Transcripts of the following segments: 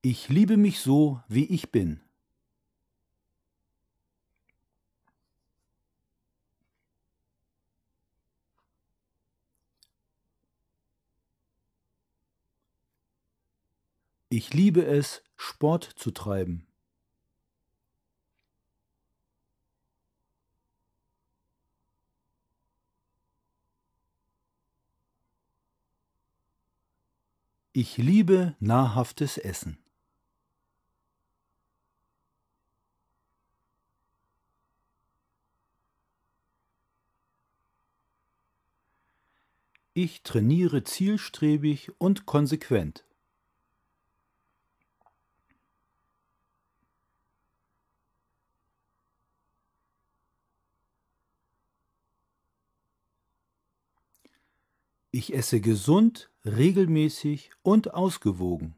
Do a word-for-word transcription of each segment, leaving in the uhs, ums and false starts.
Ich liebe mich so, wie ich bin. Ich liebe es, Sport zu treiben. Ich liebe nahrhaftes Essen. Ich trainiere zielstrebig und konsequent. Ich esse gesund, regelmäßig und ausgewogen.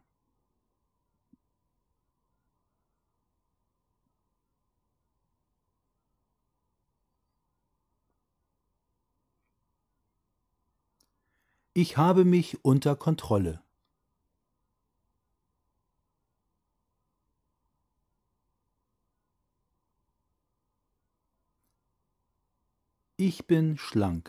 Ich habe mich unter Kontrolle. Ich bin schlank.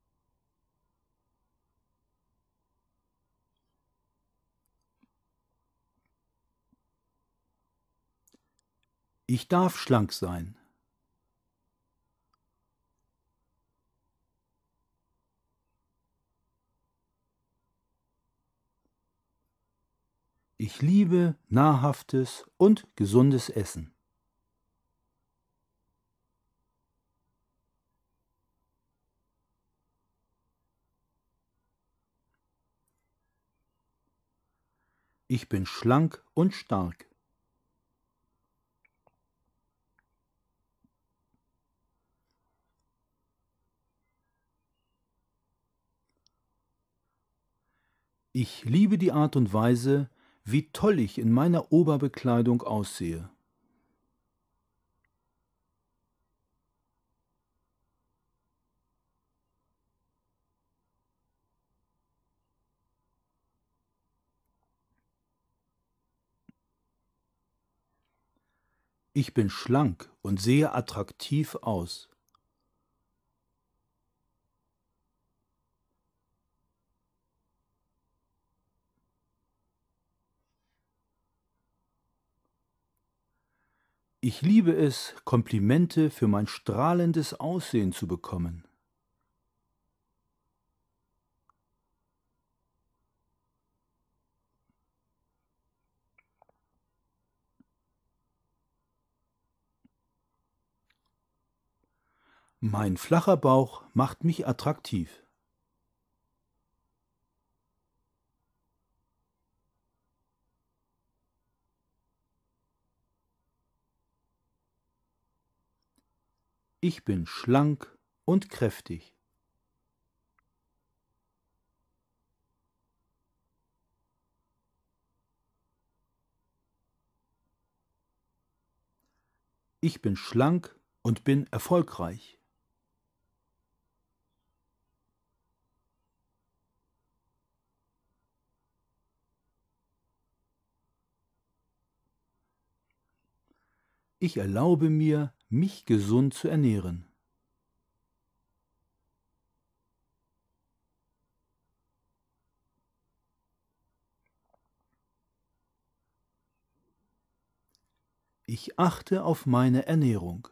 Ich darf schlank sein. Ich liebe nahrhaftes und gesundes Essen. Ich bin schlank und stark. Ich liebe die Art und Weise, wie toll ich in meiner Oberbekleidung aussehe. Ich bin schlank und sehe attraktiv aus. Ich liebe es, Komplimente für mein strahlendes Aussehen zu bekommen. Mein flacher Bauch macht mich attraktiv. Ich bin schlank und kräftig. Ich bin schlank und bin erfolgreich. Ich erlaube mir, mich gesund zu ernähren. Ich achte auf meine Ernährung.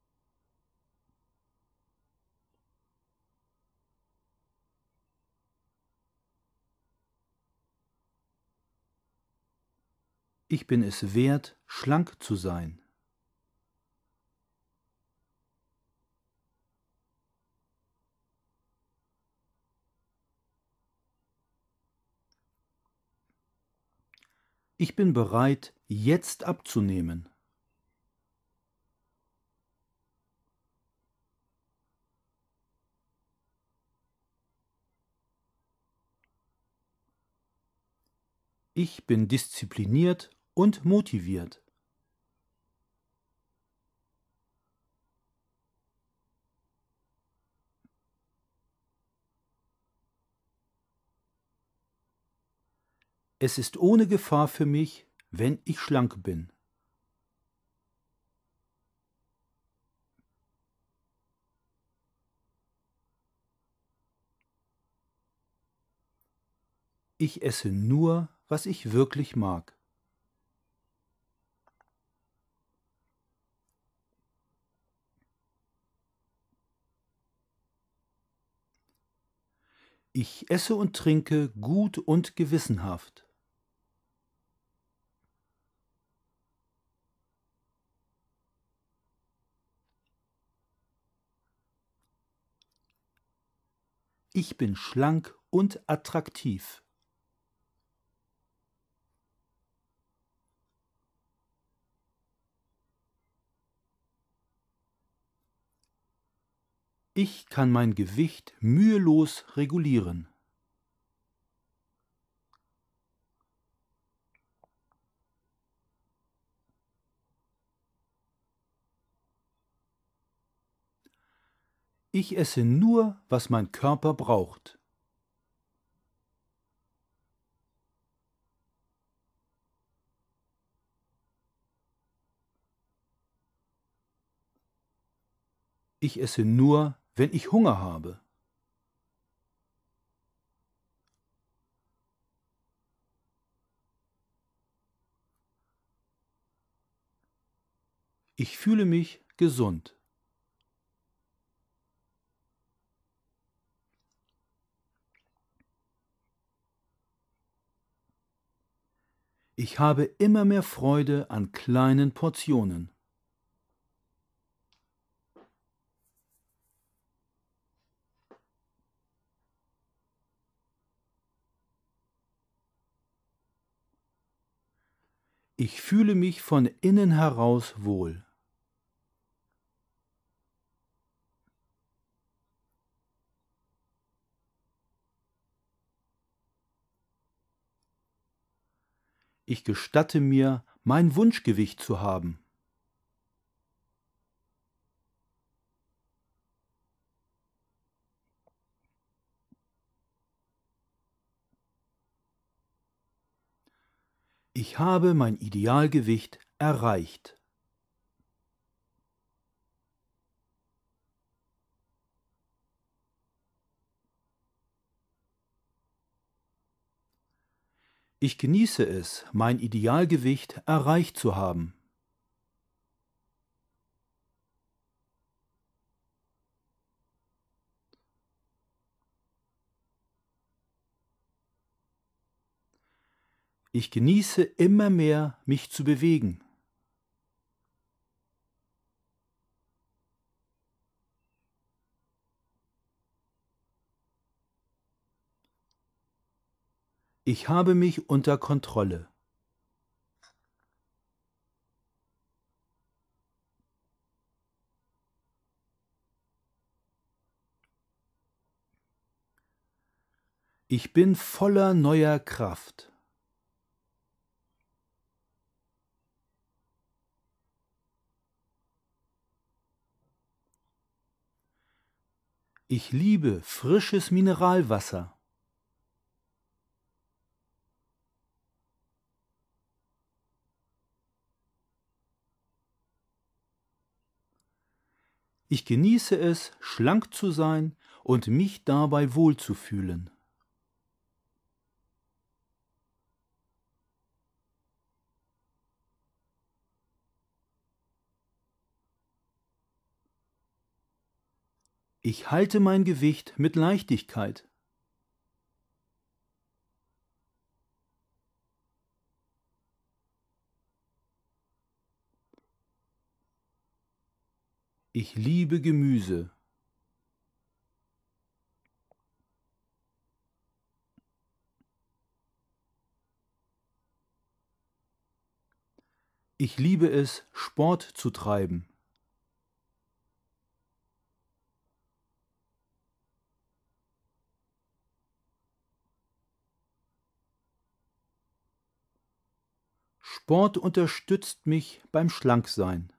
Ich bin es wert, schlank zu sein. Ich bin bereit, jetzt abzunehmen. Ich bin diszipliniert und motiviert. Es ist ohne Gefahr für mich, wenn ich schlank bin. Ich esse nur, was ich wirklich mag. Ich esse und trinke gut und gewissenhaft. Ich bin schlank und attraktiv. Ich kann mein Gewicht mühelos regulieren. Ich esse nur, was mein Körper braucht. Ich esse nur, wenn ich Hunger habe. Ich fühle mich gesund. Ich habe immer mehr Freude an kleinen Portionen. Ich fühle mich von innen heraus wohl. Ich gestatte mir, mein Wunschgewicht zu haben. Ich habe mein Idealgewicht erreicht. Ich genieße es, mein Idealgewicht erreicht zu haben. Ich genieße immer mehr, mich zu bewegen. Ich habe mich unter Kontrolle. Ich bin voller neuer Kraft. Ich liebe frisches Mineralwasser. Ich genieße es, schlank zu sein und mich dabei wohlzufühlen. Ich halte mein Gewicht mit Leichtigkeit. Ich liebe Gemüse. Ich liebe es, Sport zu treiben. Sport unterstützt mich beim Schlanksein.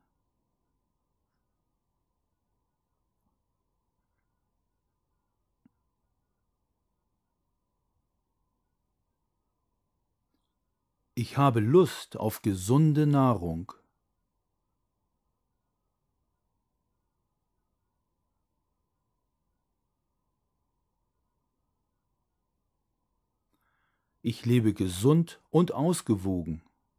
Ich habe Lust auf gesunde Nahrung. Ich lebe gesund und ausgewogen.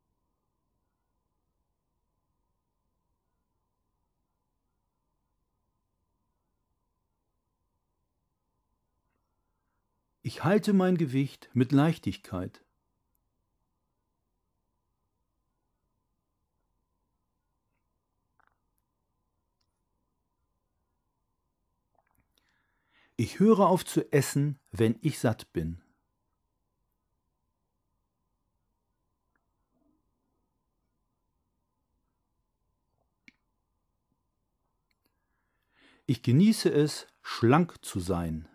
Ich halte mein Gewicht mit Leichtigkeit. Ich höre auf zu essen, wenn ich satt bin. Ich genieße es, schlank zu sein.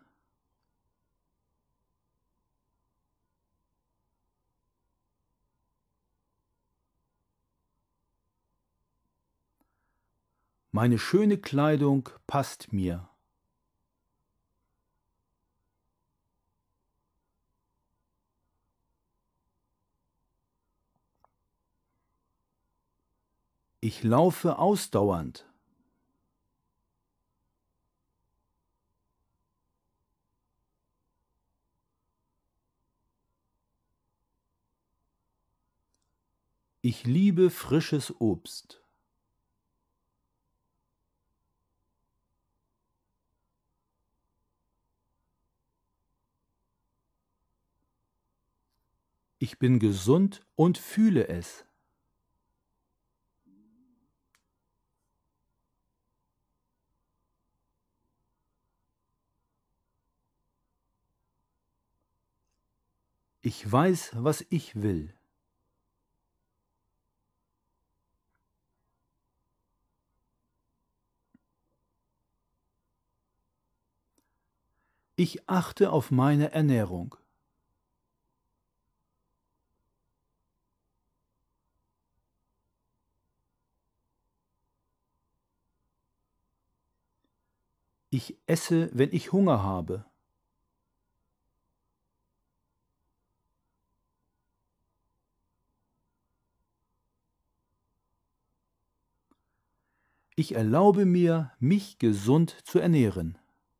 Meine schöne Kleidung passt mir. Ich laufe ausdauernd. Ich liebe frisches Obst. Ich bin gesund und fühle es. Ich weiß, was ich will. Ich achte auf meine Ernährung. Ich esse, wenn ich Hunger habe. Ich erlaube mir, mich gesund zu ernähren.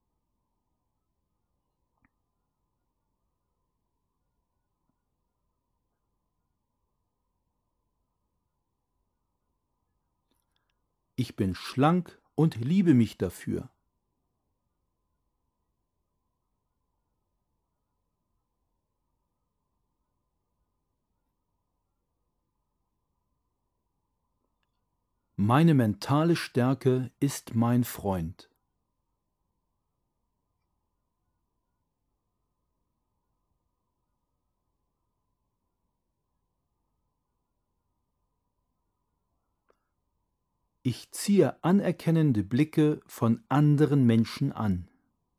Ich bin schlank und liebe mich dafür. Meine mentale Stärke ist mein Freund. Ich ziehe anerkennende Blicke von anderen Menschen an.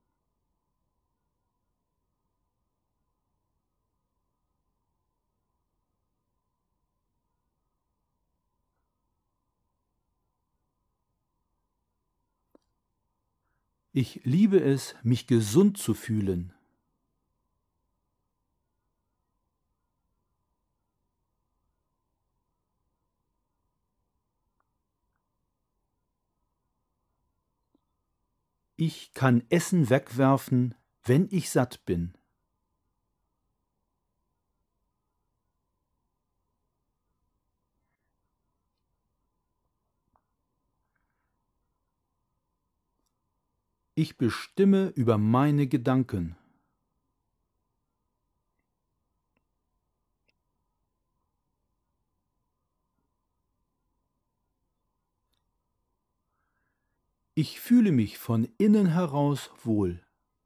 Ich liebe es, mich gesund zu fühlen. Ich kann Essen wegwerfen, wenn ich satt bin. Ich bestimme über meine Gedanken. Ich fühle mich von innen heraus wohl.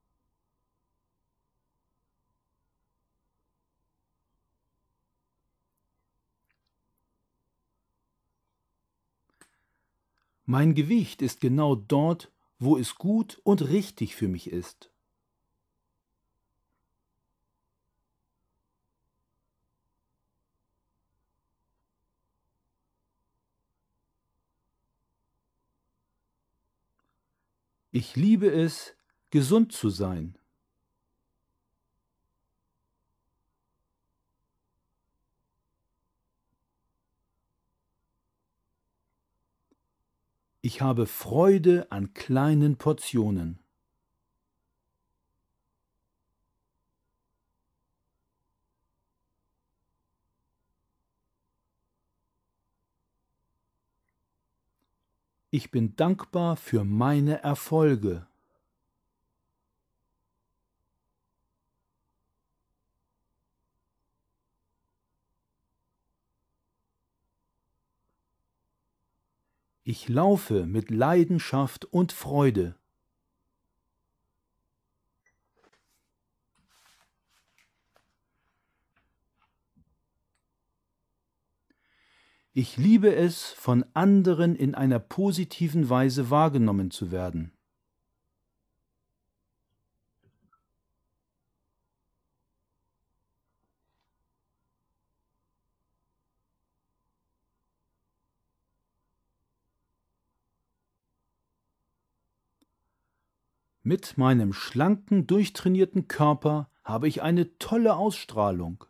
Mein Gewicht ist genau dort, wo es gut und richtig für mich ist. Ich liebe es, gesund zu sein. Ich habe Freude an kleinen Portionen. Ich bin dankbar für meine Erfolge. Ich laufe mit Leidenschaft und Freude. Ich liebe es, von anderen in einer positiven Weise wahrgenommen zu werden. Mit meinem schlanken, durchtrainierten Körper habe ich eine tolle Ausstrahlung.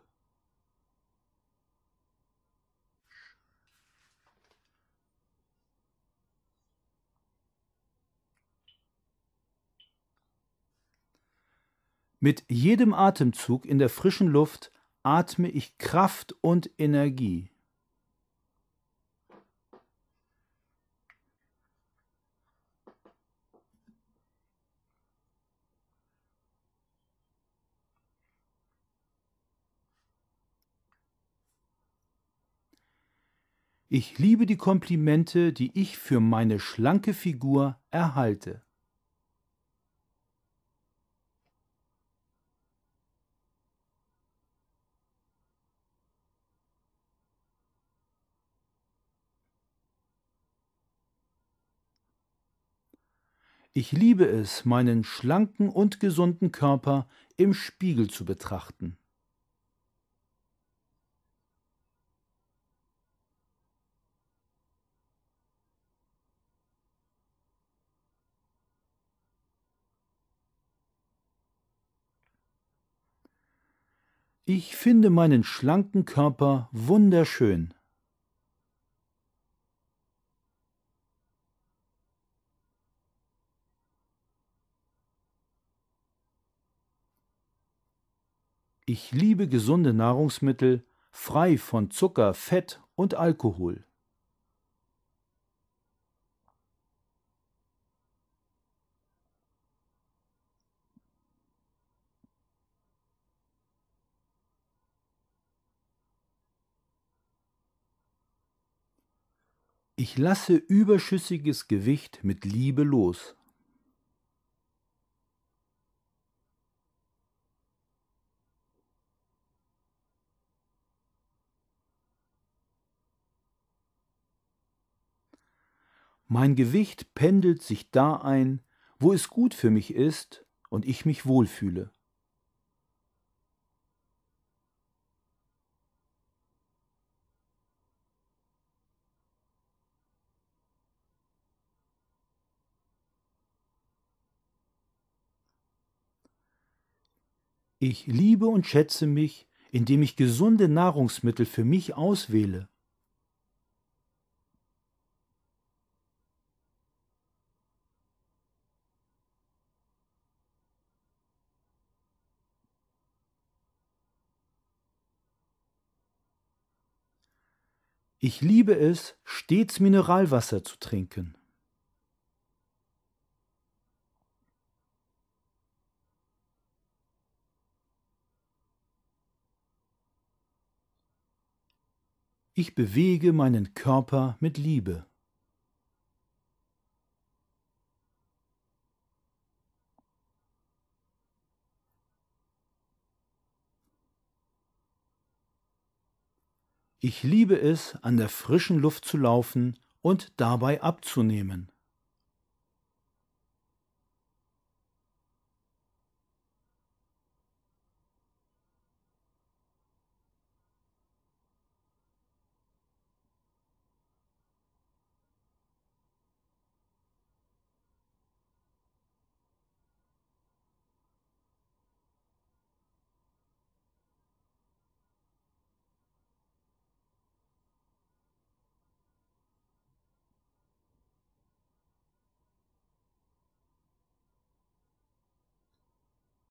Mit jedem Atemzug in der frischen Luft atme ich Kraft und Energie. Ich liebe die Komplimente, die ich für meine schlanke Figur erhalte. Ich liebe es, meinen schlanken und gesunden Körper im Spiegel zu betrachten. Ich finde meinen schlanken Körper wunderschön. Ich liebe gesunde Nahrungsmittel, frei von Zucker, Fett und Alkohol. Ich lasse überschüssiges Gewicht mit Liebe los. Mein Gewicht pendelt sich da ein, wo es gut für mich ist und ich mich wohlfühle. Ich liebe und schätze mich, indem ich gesunde Nahrungsmittel für mich auswähle. Ich liebe es, stets Mineralwasser zu trinken. Ich bewege meinen Körper mit Liebe. Ich liebe es, an der frischen Luft zu laufen und dabei abzunehmen.